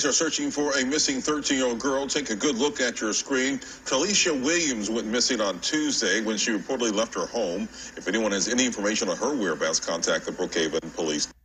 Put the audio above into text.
Authorities are searching for a missing 13-year-old girl. Take a good look at your screen. Tralisia Williams went missing on Tuesday when she reportedly left her home. If anyone has any information on her whereabouts, contact the Brookhaven Police.